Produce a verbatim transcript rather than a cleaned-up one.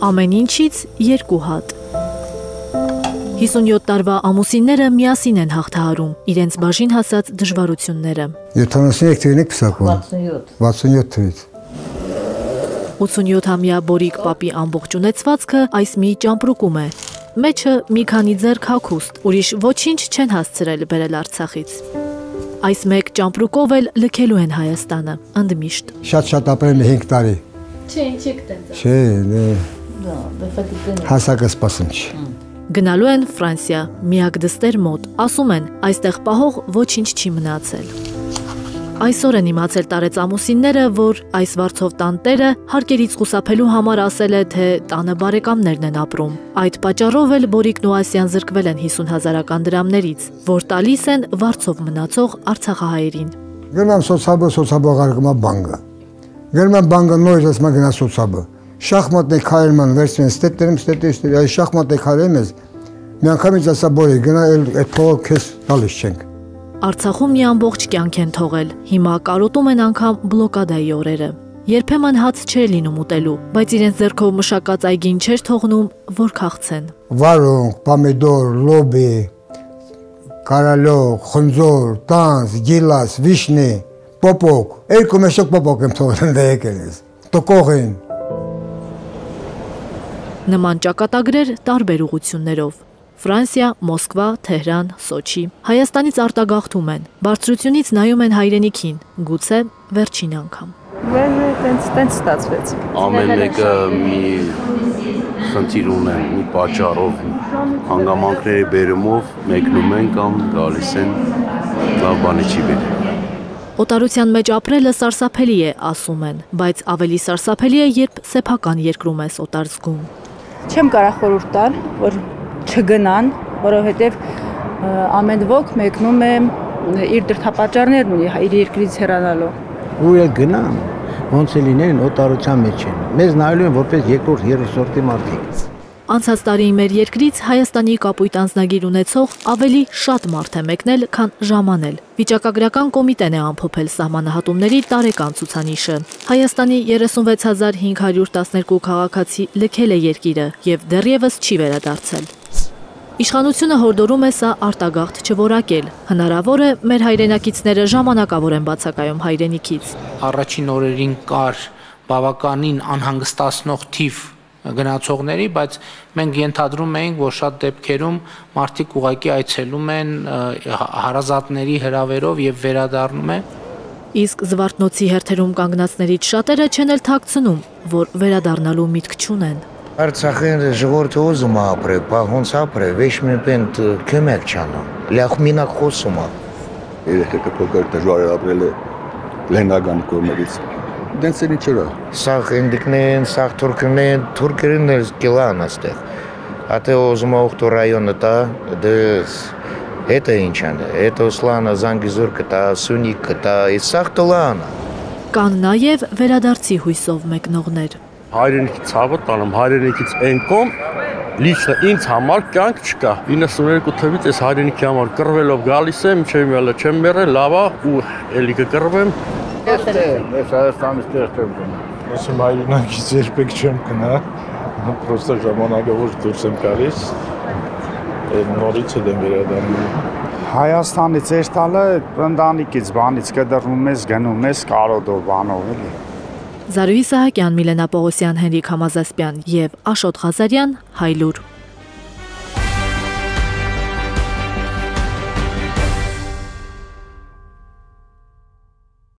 Ամեն ինչից երկու հատ։ հիսունյոթ տարվա ամուսինները միասին են հաղթահարում իրենց բաժին հասած դժվարությունները։ յոթանասունյոթ թվին եք պսակում։ վաթսունյոթ թվից։ ութսունյոթամյա Բորիկ պապի ամբողջ ունեցվածքը այս մի ճամպրուկում է։ Մեջը մի քանի ձեռք հագուստ, ուրիշ ոչինչ չեն հասցրել բերել Արցախից։ Այս մեկ ճամպրուկով էլ լքելու են Հայաստանը, ընդմիշտ։ Շատ-շատ ապրել հինգ տարի։ Չէ, ինչեք տենց։ Չէ, հասակը սպասում չի։ Գնալու են Ֆրանսիա, միակ դստեր մոտ, ասում են, այստեղ պահող ոչինչ չի մնացել։ Այսօր են իմացել տարեց ամուսինները, որ այս վարձով տանտերը հարկերից խուսափելու համար ասել է, թե տանը բարեկամներն են ապրում։ Այդ պատճառով էլ Բորիկն ու Ասիան զրկվել են հիսուն հազարական դրամներից, որ տալիս են վարձով մնացող արցախահայերին։ Գնում սոցիալը սոցիալը գարկումա բանկը։ Գնում բանկը նույնիսկ ասում գնա սոցիալը։ Շախմատը քայլման վերցնեն ստետերում ստետեր, այս շախմատը քայլեմ ես։ Միանգամից ասա Բորիկ գնա այդ փողը քեզ տալիս չենք։ Արցախում մի ամբողջ կյանք են թողել, հիմա կարոտում են անգամ բլոկադայի օրերը։ Երբեմն հաց չէր լինում ուտելու, բայց իրենց ձեռքով մշակած այգին չէր թողնում, որ քաղցեն։ Վարունգ, պոմիդոր, լոբի, կարալյո, խնձոր, տանձ, գիլաս, վիշնի, պոպոկ, երկու մեշոկ պոպոկ եմ թողել դե եկել ես, տոկողին։ Նման ճակատագրեր տարբեր ուղություններով։ Ֆրանսիա, Մոսկվա, Թեհրան, Սոչի։ Հայաստանից արտագաղթում են, բարձրությունից նայում են հայրենիքին, գուցե վերջին անգամ։ Տենց ստացվեց։ Ամեն մեկը մի խնդիր ունեն, մի պատճառով, հանգամանքների բերումով մեկնում են կամ գալիս են, լավ բանի չի բերում։ Օտարության մեջ ապրելը սարսափելի է, ասում են, բայց ավելի սարսափելի է, երբ սեփական երկրում ես օտար զգում։ Չեմ կարող խորհուրդ տալ, որ չգնան, որովհետև ամեն ոք մեկնում է իր դրդապատճառներն ունի իր երկրից հեռանալու։ Ու էլ գնան, ոնց է լինեն օտարության մեջ են։ Մեզ նայելու են որպես երկրորդ երրորդի մարդիկ։ Անցած տարի մեր երկրից Հայաստանի կապույտ անձնագիր ունեցող ավելի շատ մարդ է մեկնել, քան ժամանել։ Վիճակագրական կոմիտեն է ամփոփել սահմանահատումների տարեկան ցուցանիշը։ Հայաստանի երեսունվեց հազար հինգ հարյուր տասներկու քաղաքացի լքել է երկիրը եւ դեռևս չի վերադարձել։ Իշխանությունը հորդորում է սա արտագաղթ չորակել։ Հնարավոր է մեր հայրենակիցները ժամանակավոր են բացակայում հայրենիքից։ Առաջին օրերին կար բավականին անհանգստացնող թիվ գնացողների, բայց մենք ենթադրում էինք, որ շատ դեպքերում մարդիկ ուղղակի այցելում են հարազատների հրավերով եւ վերադառնում են։ Իսկ Զվարթնոցի հերթերում կանգնածներից շատերը չեն էլ թաքցնում, որ վերադառնալու միտք չունեն։ Արցախին ժողովուրդը ուզում է ապրել, բաղոնց ապրել, ոչ մի բան կոմեկ չանում, լավ մինակ խոսում է։ Երեխեքը փոքր դժվար է ապրել լենգական կողմերից։ Դենց են իչորա։ Սաղ ինդիկնեն, սաղ թուրքնեն, թուրքերին էլ կիլան աստեղ։ Ատե ուզում է ուխտու ռայոնը տա, դες, հետը ինչ ան, հետը Սլանը, Զանգիզուր կտա, Սունիկ կտա, իսկ սաղ տլանը։ Կան նաև վերադարձի հույսով մեկնողներ։ Հայրենիքի ցավը տանում, հայրենիքից այն կողմ լիչնա ինձ համար կյանք չկա։ իննսուներկու թվից այս հայրենիքի համար կռվելով գալիս եմ, չեմ ելը, չեմ մեռել, լավ է ու էլի կկռվեմ։ Ես Հայաստանից դեռ չեմ գնա։ Ասում հայրենիքից երբեք չեմ գնա, պրոստը ժամանակը որ դուրս եմ գալիս, նորից եմ վերադառնում։ Հայաստանից էր տալը ընտանիքից, բանից կդռնում ես, գնում ես, կարոտով, բանով էլի։ Զարուհի Սահակյան, Միլենա Պողոսյան, Հենրիկ Համազասպյան և Աշոտ Ղազարյան, Հայլուր։